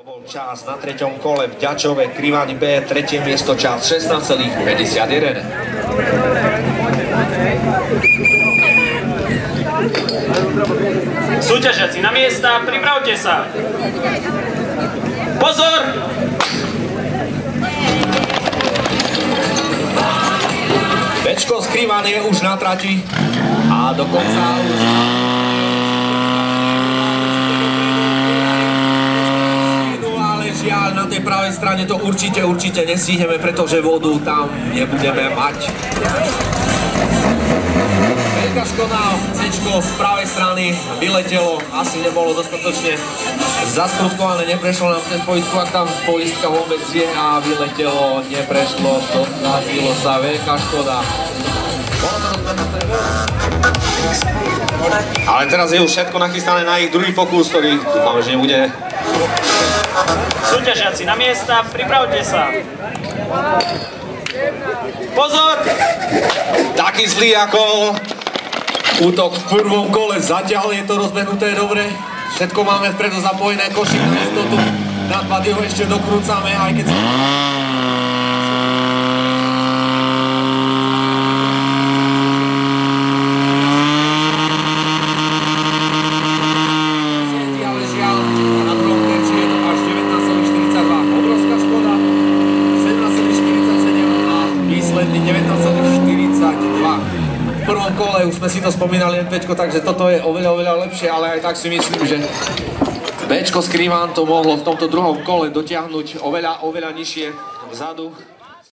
To bol čas na treťom kole v Ďačove, Krivány B, tretie miesto, čas 16,51. Súťažiaci na miesta, pripravte sa. Pozor! Bečko z Krivan je už na trati a dokonca už... Ale žiaľ, na tej pravej strane to určite nestihneme, pretože vodu tam nebudeme mať. Veľká škoda, C-čko z pravej strany vyletelo, asi nebolo dostatočne zasprúdkované, neprešlo nám cez poistku, ak tam poistka vôbec je, a vyletelo, neprešlo, stratilo sa, veľká škoda. Ale teraz je už všetko nachystané na ich druhý pokus, ktorý dúfam, že nebude. Súťažiaci na miesta, pripravte sa. Pozor! Taký zlý ako útok v prvom kole, zatiaľ je to rozbehnuté dobre. Všetko máme vpredu zapojené, košík na istotu. Na 2 ho ešte dokrúcame, aj keď... Ale žiaľ, na druhom kreči je to až 19,42. Obrovská škoda. 17,47 a výsledný 19,42. V prvom kole už sme si to spomínali, Bčko, takže toto je oveľa lepšie, ale aj tak si myslím, že Bčko z Krivan to mohlo v tomto druhom kole dotiahnuť oveľa nižšie vzadu.